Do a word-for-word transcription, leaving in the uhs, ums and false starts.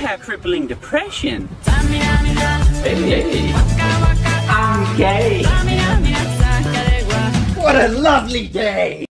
have crippling depression. Hey, I'm gay. What a lovely day!